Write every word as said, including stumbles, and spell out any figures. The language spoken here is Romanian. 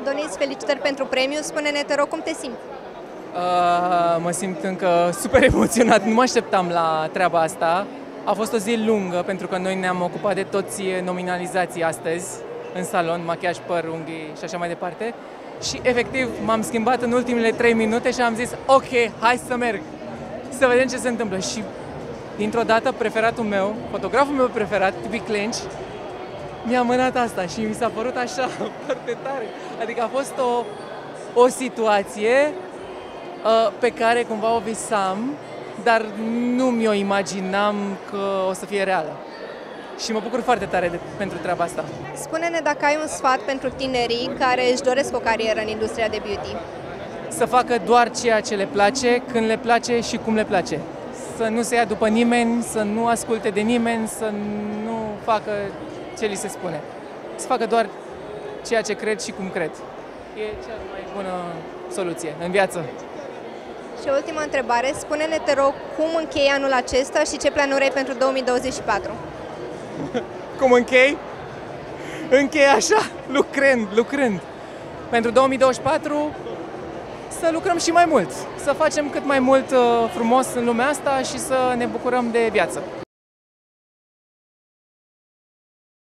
Adonis, felicitări pentru premiu. Spune-ne, te rog, cum te simți? Uh, mă simt încă super emoționat, nu mă așteptam la treaba asta. A fost o zi lungă pentru că noi ne-am ocupat de toți nominalizații astăzi în salon, machiaj, păr, unghii și așa mai departe. Și efectiv m-am schimbat în ultimele trei minute și am zis ok, hai să merg, să vedem ce se întâmplă. Și dintr-o dată preferatul meu, fotograful meu preferat, Tibi Clench, mi-a mânat asta și mi s-a părut așa foarte tare. Adică a fost o, o situație uh, pe care cumva o visam, dar nu mi-o imaginam că o să fie reală. Și mă bucur foarte tare de, pentru treaba asta. Spune-ne dacă ai un sfat pentru tinerii care își doresc o carieră în industria de beauty. Să facă doar ceea ce le place, când le place și cum le place. Să nu se ia după nimeni, să nu asculte de nimeni, să nu facă ce li se spune. Să facă doar ceea ce cred și cum cred. E cea mai bună soluție în viață. Și o ultimă întrebare, spune-ne, te rog, cum închei anul acesta și ce planuri ai pentru două mii douăzeci și patru? Cum închei? Închei așa, lucrând, lucrând. Pentru două mii douăzeci și patru să lucrăm și mai mult, să facem cât mai mult frumos în lumea asta și să ne bucurăm de viață.